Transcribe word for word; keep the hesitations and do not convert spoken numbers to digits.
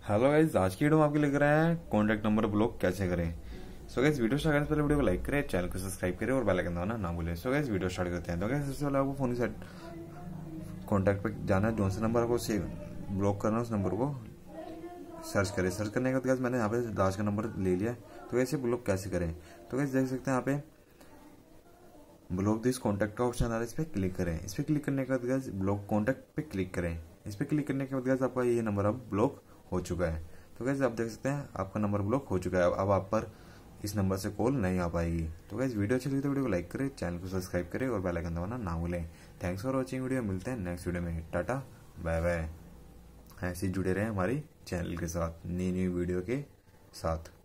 Hello guys, आज की video में आपके लेकर आए हैं कॉन्टैक्ट नंबर ब्लॉक कैसे करें। सो गाइस, वीडियो स्टार्ट करने से पहले वीडियो को लाइक करें, चैनल को सब्सक्राइब करें और बेल आइकन दबाना ना भूलें। सो गाइस, वीडियो स्टार्ट करते हैं। तो गाइस, सबसे पहले आपको फोन सेट कॉन्टैक्ट पे जाना है, जो से नंबर को सेव ब्लॉक करना है उस नंबर को सर्च करें। सर्च करने के बाद गाइस मैंने यहाँ पे लास्ट का नंबर ले लिया। तो गाइस, ब्लॉक कैसे करें, तो गाइस देख सकते हैं यहाँ पे ब्लॉक दिस कॉन्टैक्ट का ऑप्शन आ रहा है, इस पर क्लिक करें। इस पर क्लिक करने के बाद गाइस ब्लॉक कॉन्टैक्ट पे क्लिक करें। इस पर क्लिक करने के बाद गाइस आपका ये नंबर अब ब्लॉक हो चुका है। तो गाइस आप देख सकते हैं आपका नंबर ब्लॉक हो चुका है। अब आप पर इस नंबर से कॉल नहीं आ पाएगी। तो गाइस, वीडियो अच्छी लगी तो वीडियो को लाइक करें, चैनल को सब्सक्राइब करें और बेल आइकन दबाना ना भूलें। Thanks for watching video. मिलते हैं नेक्स्ट वीडियो में। Tata bye bye. ऐसे ही जुड़े रहें हमारी चैनल के साथ, नई नई वीडियो के साथ।